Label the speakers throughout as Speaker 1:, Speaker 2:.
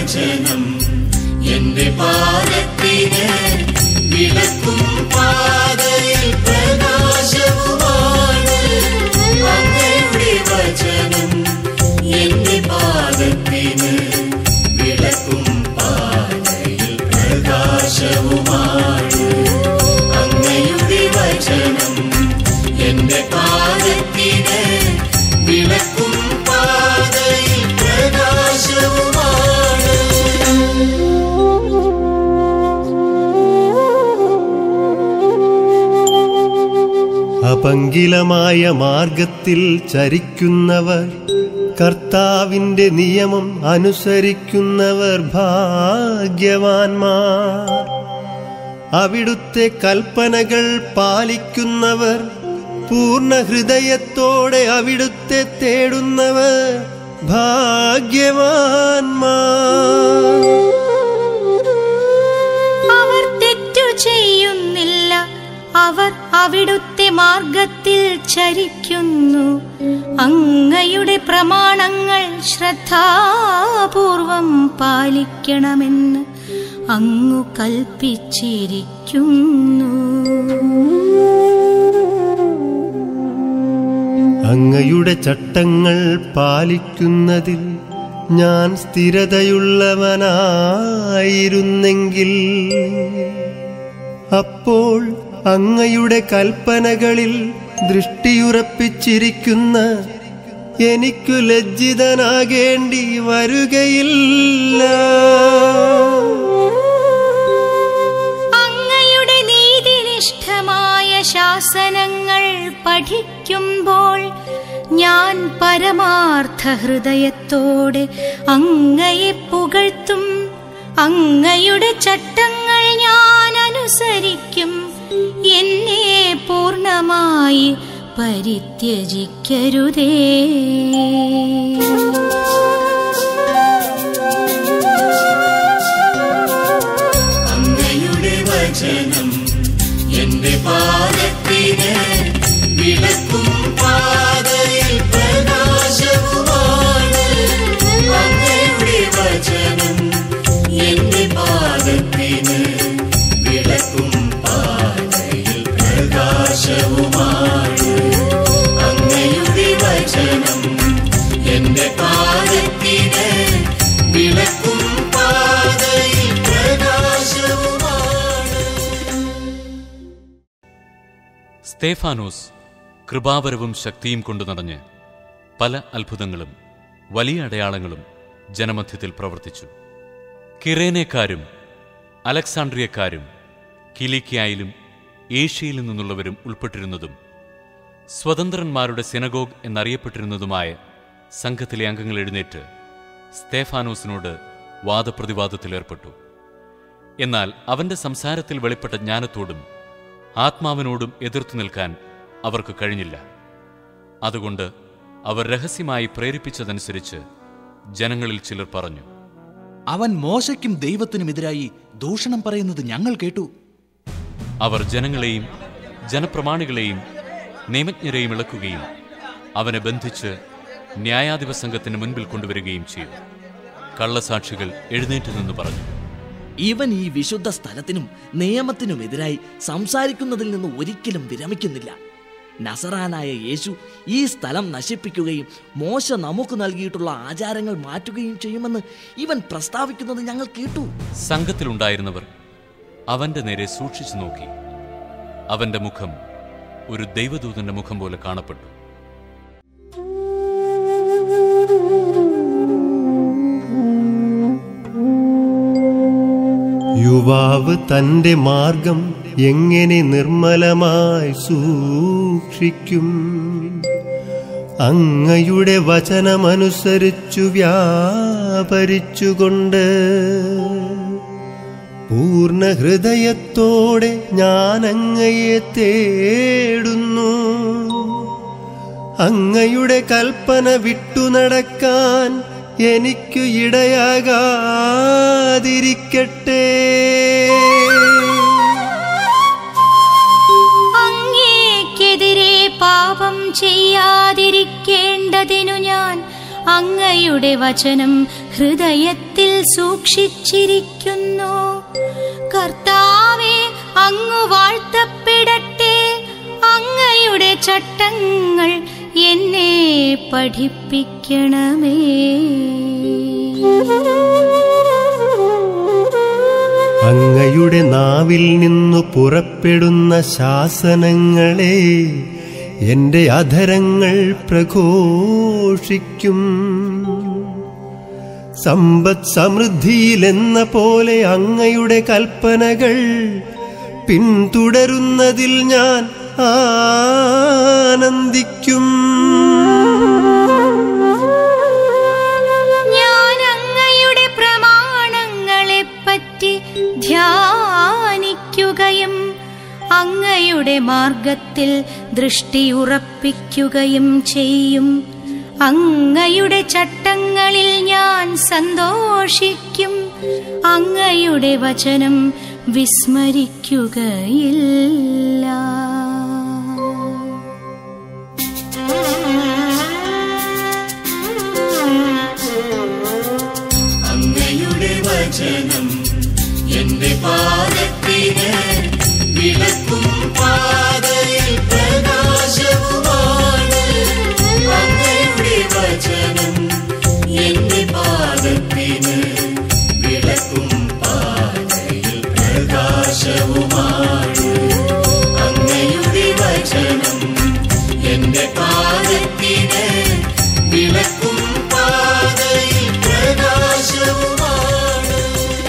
Speaker 1: വചനം എന്റെ പാദത്തിന് വിളക്കും പാതയിൽ പ്രകാശവുമാണ്. അങ്ങയുടെ വചനം എന്റെ പാദത്തിന് വിളക്കും പാതയിൽ പ്രകാശവുമാണ്. അങ്ങയുടെ വചനം എന്റെ പാദത്തിന് വിളക്കും പാതയിൽ പ്രകാശവുമാണ്.
Speaker 2: അപങ്കിലമായ മാർഗത്തിൽ ചരിക്കുന്നവർ, കർത്താവിന്റെ നിയമം അനുസരിക്കുന്നവർ ഭാഗ്യവാന്മാർ. അവിടുത്തെ കൽപ്പനകൾ പാലിക്കുന്നവർ, പൂർണ്ണ ഹൃദയത്തോടെ അവിടുത്തെ തേടുന്നവർ ഭാഗ്യവാന്മാർ.
Speaker 3: അവർ തെറ്റു ചെയ്യുന്നില്ല, അവർ അവിടുത്തെ മാർഗത്തിൽ ചരിക്കുന്നു. അങ്ങയുടെ പ്രമാണങ്ങൾ ശ്രദ്ധാപൂർവം പാലിക്കണമെന്ന് അങ്ങു കൽപ്പിച്ചിരിക്കുന്നു.
Speaker 2: അങ്ങയുടെ ചട്ടങ്ങൾ പാലിക്കുന്നതിൽ ഞാൻ സ്ഥിരതയുള്ളവനായിരുന്നെങ്കിൽ, അപ്പോൾ അങ്ങയുടെ കൽപ്പനകളിൽ ദൃഷ്ടിയുറപ്പിച്ചിരിക്കുന്ന എനിക്കു ലജ്ജിതനാകേണ്ടി വരുകയില്ല.
Speaker 3: അങ്ങയുടെ നീതിനിഷ്ഠമായ ശാസനങ്ങൾ പഠിക്കുമ്പോൾ ഞാൻ പരമാർത്ഥ ഹൃദയത്തോടെ അങ്ങയെ പുകഴ്ത്തും. അങ്ങയുടെ ചട്ടങ്ങൾ ഞാൻ അനുസരിക്കും. എന്നെ പൂർണ്ണമായി പരിത്യജിക്കരുതേ.
Speaker 1: അങ്ങയുടെ വചനം എന്റെ പാദത്തിന് വിളക്കും പാതയിൽ പ്രകാശവുമാണ്. അങ്ങയുടെ വചനം എന്റെ പാദത്തിന് വിളക്കും പാതയിൽ പ്രകാശവുമാണ്. അങ്ങയുടെ വചനം എന്റെ പാദത്തിന് വിളക്കും പാതയിൽ പ്രകാശവുമാണ്.
Speaker 4: സ്തേഫാനോസ് കൃപാവരവും ശക്തിയും കൊണ്ടു നിറഞ്ഞ് പല അത്ഭുതങ്ങളും വലിയ അടയാളങ്ങളും ജനമധ്യത്തിൽ പ്രവർത്തിച്ചു. കിറേനക്കാരും അലക്സാണ്ട്രിയക്കാരും കിലിക്കിയായിലും ഏഷ്യയിൽ നിന്നുള്ളവരും ഉൾപ്പെട്ടിരുന്നതും സ്വതന്ത്രന്മാരുടെ സിനഗോഗ് എന്നറിയപ്പെട്ടിരുന്നതുമായ സംഘത്തിലെ അംഗങ്ങൾ എഴുന്നേറ്റ് സ്തേഫാനോസിനോട് വാദപ്രതിവാദത്തിലേർപ്പെട്ടു. എന്നാൽ അവന്റെ സംസാരത്തിൽ വെളിപ്പെട്ട ജ്ഞാനത്തോടും ആത്മാവിനോടും എതിർത്തു നിൽക്കാൻ അവർക്ക് കഴിഞ്ഞില്ല. അതുകൊണ്ട് അവർ രഹസ്യമായി പ്രേരിപ്പിച്ചതനുസരിച്ച് ജനങ്ങളിൽ ചിലർ പറഞ്ഞു,
Speaker 5: അവൻ മോശയ്ക്കും ദൈവത്തിനുമെതിരായി ദൂഷണം പറയുന്നത് ഞങ്ങൾ കേട്ടു.
Speaker 4: അവർ ജനങ്ങളെയും ജനപ്രമാണികളെയും നിയമജ്ഞരെയും ഇളക്കുകയും അവനെ ബന്ധിച്ച് ന്യായാധിപ സംഘത്തിന് മുൻപിൽ കൊണ്ടുവരികയും ചെയ്തു. കള്ളസാക്ഷികൾ എഴുന്നേറ്റ് നിന്ന് പറഞ്ഞു,
Speaker 6: ഇവൻ ഈ വിശുദ്ധ സ്ഥലത്തിനും നിയമത്തിനുമെതിരായി സംസാരിക്കുന്നതിൽ നിന്ന് ഒരിക്കലും വിരമിക്കുന്നില്ല. നസറാനായ യേശു ഈ സ്ഥലം നശിപ്പിക്കുകയും മോശ നമുക്ക് നൽകിയിട്ടുള്ള ആചാരങ്ങൾ മാറ്റുകയും ചെയ്യുമെന്ന് ഇവൻ പ്രസ്താവിക്കുന്നത് ഞങ്ങൾ കേട്ടു.
Speaker 4: സംഘത്തിലുണ്ടായിരുന്നവർ അവന്റെ നേരെ സൂക്ഷിച്ചു നോക്കി. അവന്റെ മുഖം ഒരു ദൈവദൂതന്റെ മുഖം പോലെ കാണപ്പെട്ടു.
Speaker 2: യുവാവ് തന്റെ മാർഗം എങ്ങനെ നിർമ്മലമായി സൂക്ഷിക്കും? അങ്ങയുടെ വചനമനുസരിച്ചു വ്യാപരിച്ചുകൊണ്ട് പൂർണ്ണ ഹൃദയത്തോടെ ഞാൻ അങ്ങയെ തേടുന്നു. അങ്ങയുടെ കൽപ്പന വിട്ടുനടക്കാൻ എനിക്കു ഇടയാകാതിരിക്കട്ടെ.
Speaker 3: അങ്ങേക്കെതിരെ പാപം ചെയ്യാതിരിക്കേണ്ടതിനു ഞാൻ അങ്ങയുടെ വചനം ഹൃദയത്തിൽ സൂക്ഷിച്ചിരിക്കുന്നു. കർത്താവേ, അങ്ങ് വാഴ്ത്തപ്പെടട്ടെ. അങ്ങയുടെ ചട്ടങ്ങൾ എന്നെ പഠിപ്പിക്കണമേ.
Speaker 2: അങ്ങയുടെ നാവിൽ നിന്നു പുറപ്പെടുന്ന ശാസനങ്ങളെ എന്റെ അധരങ്ങൾ പ്രഘോഷിക്കും. സമ്പദ് സമൃദ്ധിയിലെന്ന പോലെ അങ്ങയുടെ കൽപ്പനകൾ പിന്തുടരുന്നതിൽ ഞാൻ ആനന്ദിക്കും.
Speaker 3: ഞാൻ അങ്ങയുടെ പ്രമാണങ്ങളെപ്പറ്റി ധ്യാനിക്കുകയും അങ്ങയുടെ മാർഗത്തിൽ ദൃഷ്ടി ഉറപ്പിക്കുകയും ചെയ്യും. അങ്ങയുടെ ചട്ടങ്ങളിൽ ഞാൻ സന്തോഷിക്കും. അങ്ങയുടെ വചനം വിസ്മരിക്കുകയില്ല.
Speaker 1: അങ്ങയുടെ വചനം എന്റെ പാദത്തിന് വിളക്കും പാതയിൽ പ്രകാശവുമാണ്. അങ്ങയുടെ വചനം എന്റെ പാദത്തിന് വിളക്കും പാതയിൽ പ്രകാശവുമാണ്. അങ്ങയുടെ വചനം എന്റെ പാദത്തിന് വിളക്കും പാതയിൽ പ്രകാശവുമാണ്.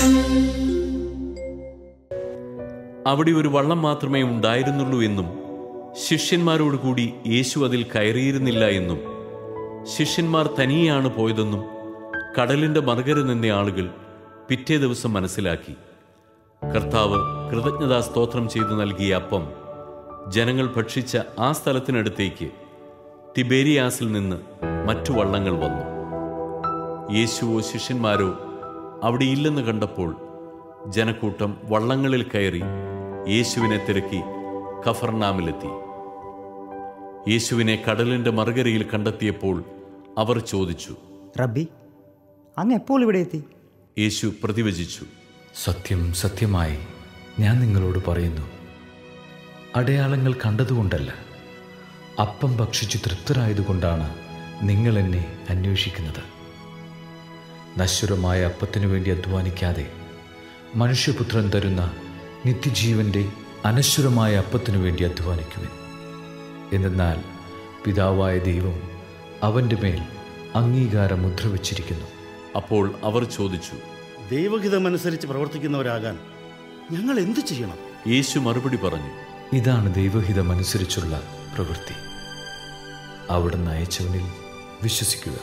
Speaker 4: അവിടെ ഒരു വള്ളം മാത്രമേ ഉണ്ടായിരുന്നുള്ളൂ എന്നും ശിഷ്യന്മാരോടുകൂടി യേശു അതിൽ കയറിയിരുന്നില്ല എന്നും ശിഷ്യന്മാർ തനിയെയാണ് പോയതെന്നും കടലിന്റെ മറുകര നിന്ന ആളുകൾ പിറ്റേ ദിവസം മനസ്സിലാക്കി. കർത്താവ് കൃതജ്ഞതാ സ്തോത്രം ചെയ്തു നൽകിയ അപ്പം ജനങ്ങൾ ഭക്ഷിച്ച ആ സ്ഥലത്തിനടുത്തേക്ക് തിബേരിയാസിൽ നിന്ന് മറ്റു വള്ളങ്ങൾ വന്നു. യേശുവോ ശിഷ്യന്മാരോ അവിടെ ഇല്ലെന്ന് കണ്ടപ്പോൾ ജനക്കൂട്ടം വള്ളങ്ങളിൽ കയറി യേശുവിനെ തിരക്കി കഫർനാമിലെത്തി. യേശുവിനെ കടലിന്റെ മറുകരയിൽ കണ്ടെത്തിയപ്പോൾ അവർ ചോദിച്ചു,
Speaker 7: റബ്ബി, അങ്ങ് എപ്പോൾ ഇവിടെ എത്തി?
Speaker 4: യേശു പ്രതിവചിച്ചു,
Speaker 8: സത്യം സത്യമായി ഞാൻ നിങ്ങളോട് പറയുന്നു, അടയാളങ്ങൾ കണ്ടതുകൊണ്ടല്ല, അപ്പം ഭക്ഷിച്ചു തൃപ്തരായതുകൊണ്ടാണ് നിങ്ങൾ എന്നെ അന്വേഷിക്കുന്നത്. നശ്വരമായ അപ്പത്തിനു വേണ്ടി അധ്വാനിക്കാതെ മനുഷ്യപുത്രൻ തരുന്ന നിത്യജീവന്റെ അനശ്വരമായ അപ്പത്തിനു വേണ്ടി അധ്വാനിക്കുവിൻ. എന്തെന്നാൽ പിതാവായ ദൈവം അവൻ്റെ മേൽ അംഗീകാരം മുദ്ര വച്ചിരിക്കുന്നു.
Speaker 4: അപ്പോൾ അവർ ചോദിച്ചു,
Speaker 9: ദൈവഹിതമനുസരിച്ച് പ്രവർത്തിക്കുന്നവരാകാൻ ഞങ്ങൾ എന്തു ചെയ്യണം?
Speaker 4: യേശു മറുപടി പറഞ്ഞു,
Speaker 8: ഇതാണ് ദൈവഹിതമനുസരിച്ചുള്ള പ്രവൃത്തി. അവിടുന്ന് അയച്ചവനിൽ വിശ്വസിക്കുക.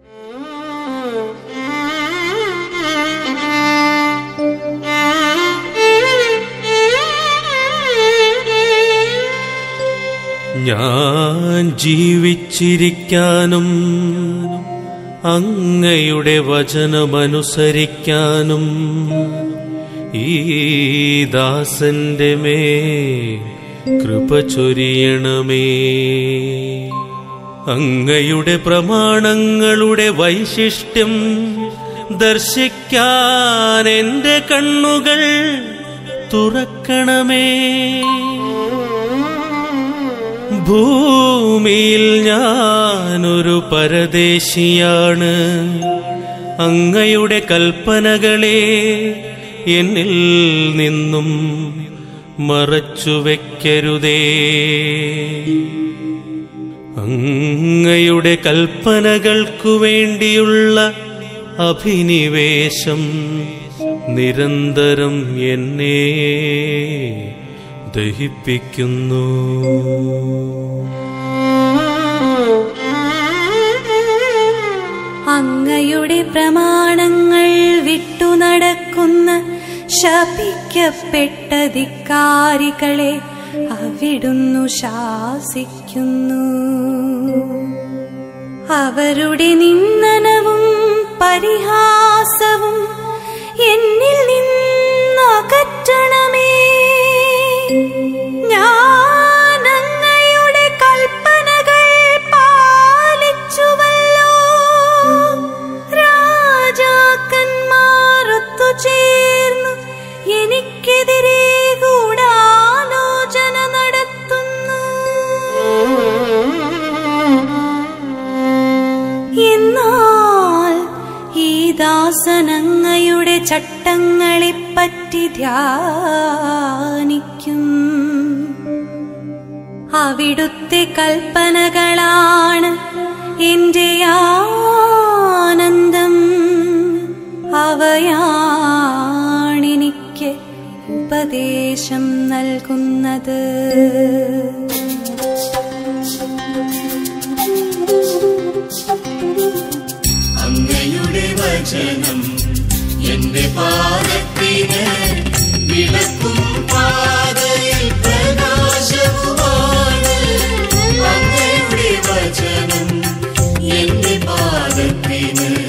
Speaker 10: ഞാൻ ജീവിച്ചിരിക്കാനും അങ്ങയുടെ വചനമനുസരിക്കാനും ഈ ദാസന്റെ മേൽ കൃപ ചൊരിയണമേ. അങ്ങയുടെ പ്രമാണങ്ങളുടെ വൈശിഷ്ട്യം ദർശിക്കാൻ എന്റെ കണ്ണുകൾ തുറക്കണമേ. ഭൂമിയിൽ ഞാനൊരു പരദേശിയാണ്. അങ്ങയുടെ കൽപ്പനകളെ എന്നിൽ നിന്നും മറച്ചുവെക്കരുതേ. അങ്ങയുടെ കൽപ്പനകൾക്കു വേണ്ടിയുള്ള അഭിനിവേശം നിരന്തരം എന്നെ ദഹിപ്പിക്കുന്നു.
Speaker 3: അങ്ങയുടെ പ്രമാണങ്ങൾ വിട്ടു നടക്കുന്ന ശപിക്കപ്പെട്ട ധിക്കാരികളെ അവിടുന്നു ശാസിക്കുന്നു. അവരുടെ നിന്ദനവും പരിഹാസവും എന്നിൽ നിന്നകറ്റണമേ. ഞാൻ അങ്ങയുടെ കൽപ്പനകൾ പാലിച്ചുവല്ലോ. രാജാക്കന്മാർ എനിക്കെതിരെ ഗൂഢാലോചന നടത്തുന്നു. എന്നാൽ ഈ ദാസനങ്ങയുടെ ചട്ടങ്ങളെപ്പറ്റി ധ്യാനിക്കും. അവിടുത്തെ കൽപ്പനകളാണ് എന്റെ ആനന്ദം. അവയാണെനിക്ക് ഉപദേശം നൽകുന്നത്.
Speaker 1: അങ്ങയുടെ വചനം എന്റെ പാദത്തിന് വിളക്കും പാതയിൽ പ്രകാശവുമാണ്. അങ്ങയുടെ വചനം എന്റെ പാദത്തിന്